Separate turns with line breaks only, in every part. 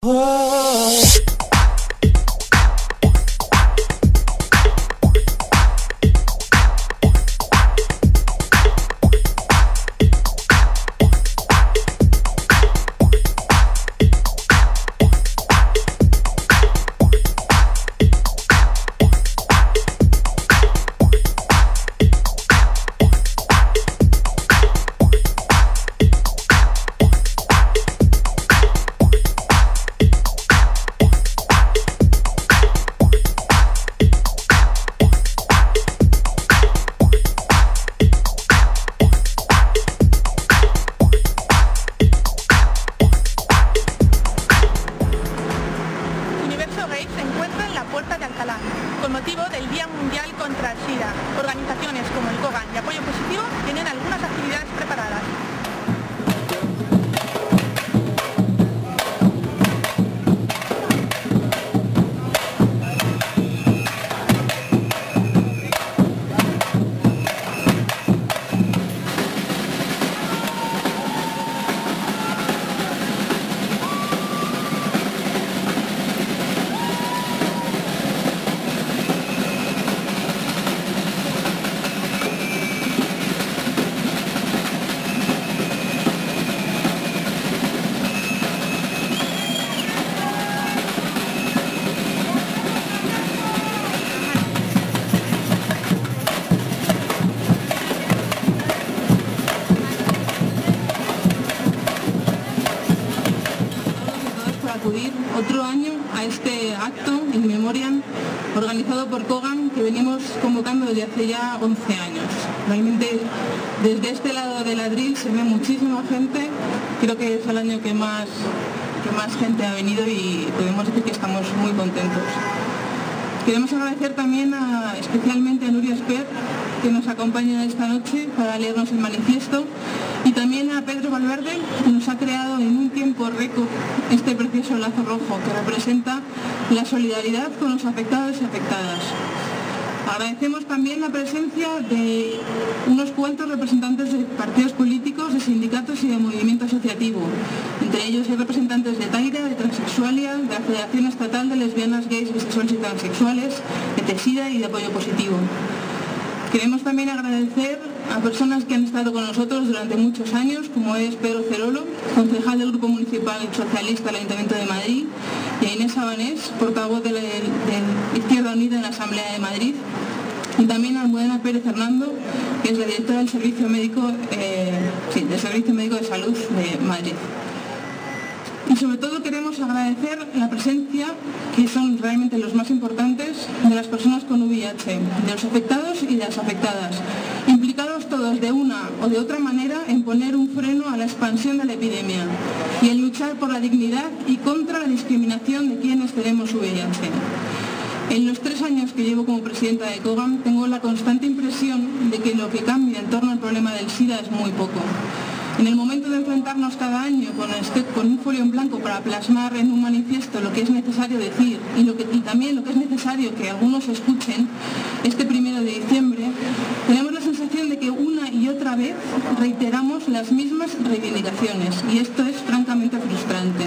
Con motivo del Día Mundial contra el SIDA, organizaciones como el COGAN y Apoyo Positivo tienen algunas actividades preparadas.
Acudir otro año a este acto in memoriam organizado por COGAN que venimos convocando desde hace ya 11 años. Realmente desde este lado del Adril se ve muchísima gente, creo que es el año que más gente ha venido y podemos decir que estamos muy contentos. Queremos agradecer también especialmente a Nuria Espert, que nos acompaña esta noche para leernos el manifiesto, y también a Pedro Valverde, que nos ha creado en un tiempo récord este precioso lazo rojo que representa la solidaridad con los afectados y afectadas. Agradecemos también la presencia de unos cuantos representantes de partidos políticos, de sindicatos y de movimiento asociativo. Entre ellos hay representantes de Taira, de Transexualia, de la Federación Estatal de Lesbianas, Gays, Bisexuales y Transexuales, de TESIDA y de Apoyo Positivo. Queremos también agradecer a personas que han estado con nosotros durante muchos años, como es Pedro Cerolo, concejal del Grupo Municipal Socialista del Ayuntamiento de Madrid, y a Inés Sabanés, portavoz de Izquierda Unida en la Asamblea de Madrid, y también a Almudena Pérez Hernando, que es la directora del Servicio Médico, del Servicio Médico de Salud de Madrid. Y sobre todo queremos agradecer la presencia, que son realmente los más importantes, de las personas con VIH, de los afectados y de las afectadas, implicados todos de una o de otra manera en poner un freno a la expansión de la epidemia y en luchar por la dignidad y contra la discriminación de quienes tenemos VIH. En los 3 años que llevo como presidenta de COGAN tengo la constante impresión de que lo que cambia en torno al problema del SIDA es muy poco. En el momento de enfrentarnos cada año con un folio en blanco para plasmar en un manifiesto lo que es necesario decir y también lo que es necesario que algunos escuchen, este 1 de diciembre, tenemos la sensación de que una y otra vez reiteramos las mismas reivindicaciones y esto es francamente frustrante.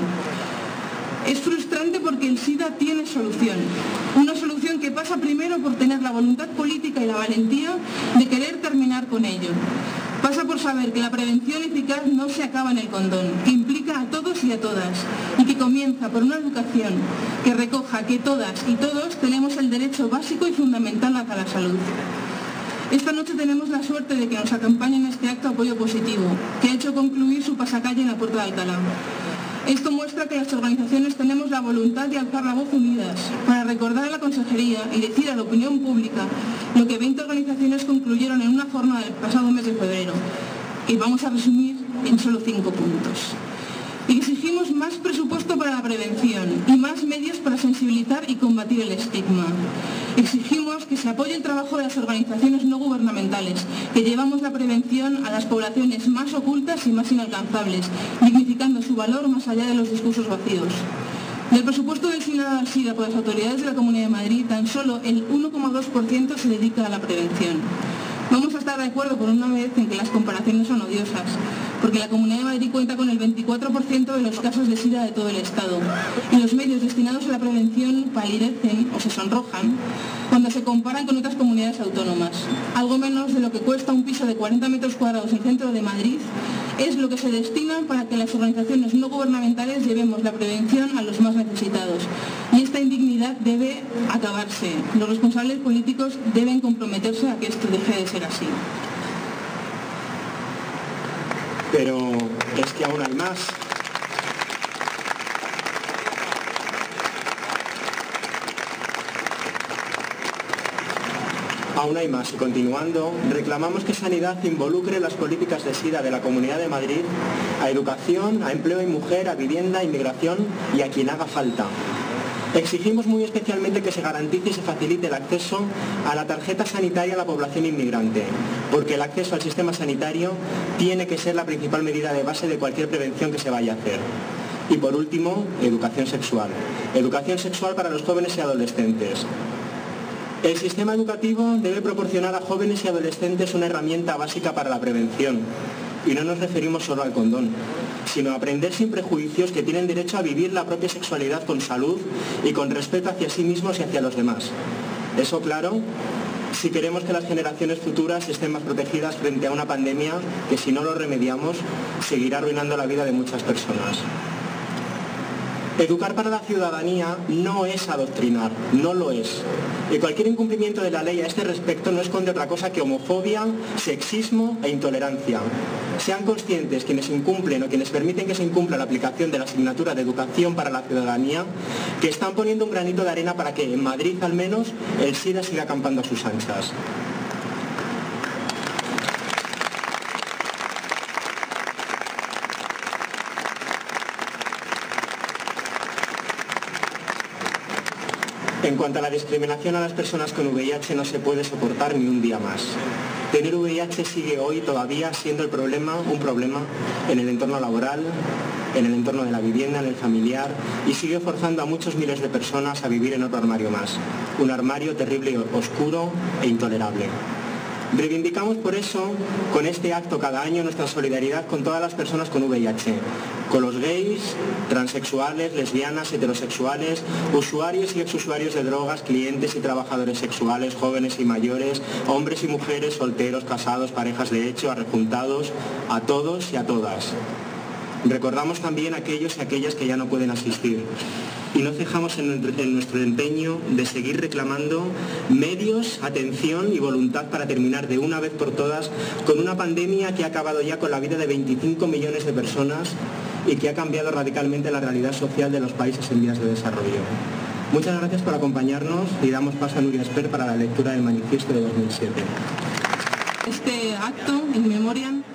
Es frustrante porque el SIDA tiene solución, una solución que pasa primero por tener la voluntad política y la valentía de querer terminar con ello. Pasa por saber que la prevención eficaz no se acaba en el condón, que implica a todos y a todas, y que comienza por una educación que recoja que todas y todos tenemos el derecho básico y fundamental a la salud. Esta noche tenemos la suerte de que nos acompañe en este acto Apoyo Positivo, que ha hecho concluir su pasacalle en la Puerta de Alcalá. Esto muestra que las organizaciones tenemos la voluntad de alzar la voz unidas para recordar a la Consejería y decir a la opinión pública lo que 20 organizaciones concluyeron en una jornada del pasado mes de febrero, y vamos a resumir en solo 5 puntos. Exigimos más presupuesto para la prevención y más medios para sensibilizar y combatir el estigma. Exigimos que se apoye el trabajo de las organizaciones no gubernamentales, que llevamos la prevención a las poblaciones más ocultas y más inalcanzables, dignificando su valor más allá de los discursos vacíos. Del presupuesto destinado al SIDA por las autoridades de la Comunidad de Madrid, tan solo el 1,2% se dedica a la prevención. Vamos a estar de acuerdo por una vez en que las comparaciones son odiosas, porque la Comunidad de Madrid cuenta con el 24% de los casos de SIDA de todo el Estado, y los medios destinados a la prevención palidecerán o se sonrojan cuando se comparan con otras comunidades autónomas. Algo menos de lo que cuesta un piso de 40 metros cuadrados en el centro de Madrid es lo que se destina para que las organizaciones no gubernamentales llevemos la prevención a los más necesitados. Y esta indignidad debe acabarse. Los responsables políticos deben comprometerse a que esto deje de ser así.
Pero es que aún hay más. Aún hay más y continuando, reclamamos que Sanidad involucre las políticas de SIDA de la Comunidad de Madrid a educación, a empleo y mujer, a vivienda, a inmigración y a quien haga falta. Exigimos muy especialmente que se garantice y se facilite el acceso a la tarjeta sanitaria a la población inmigrante, porque el acceso al sistema sanitario tiene que ser la principal medida de base de cualquier prevención que se vaya a hacer. Y por último, educación sexual. Educación sexual para los jóvenes y adolescentes. El sistema educativo debe proporcionar a jóvenes y adolescentes una herramienta básica para la prevención. Y no nos referimos solo al condón, sino a aprender sin prejuicios que tienen derecho a vivir la propia sexualidad con salud y con respeto hacia sí mismos y hacia los demás. Eso claro, si queremos que las generaciones futuras estén más protegidas frente a una pandemia que si no lo remediamos seguirá arruinando la vida de muchas personas. Educar para la ciudadanía no es adoctrinar, no lo es. Y cualquier incumplimiento de la ley a este respecto no esconde otra cosa que homofobia, sexismo e intolerancia. Sean conscientes quienes incumplen o quienes permiten que se incumpla la aplicación de la asignatura de educación para la ciudadanía, que están poniendo un granito de arena para que en Madrid al menos el SIDA siga acampando a sus anchas. En cuanto a la discriminación a las personas con VIH, no se puede soportar ni un día más. Tener VIH sigue hoy todavía siendo un problema en el entorno laboral, en el entorno de la vivienda, en el familiar, y sigue forzando a muchos miles de personas a vivir en otro armario más. Un armario terrible, oscuro e intolerable. Reivindicamos por eso, con este acto cada año, nuestra solidaridad con todas las personas con VIH, con los gays, transexuales, lesbianas, heterosexuales, usuarios y exusuarios de drogas, clientes y trabajadores sexuales, jóvenes y mayores, hombres y mujeres, solteros, casados, parejas de hecho, arrejuntados, a todos y a todas. Recordamos también a aquellos y aquellas que ya no pueden asistir. Y no cejamos en nuestro empeño de seguir reclamando medios, atención y voluntad para terminar de una vez por todas con una pandemia que ha acabado ya con la vida de 25 millones de personas y que ha cambiado radicalmente la realidad social de los países en vías de desarrollo. Muchas gracias por acompañarnos y damos paso a Nuria Esper para la lectura del manifiesto de 2007.
Este acto, in memoriam,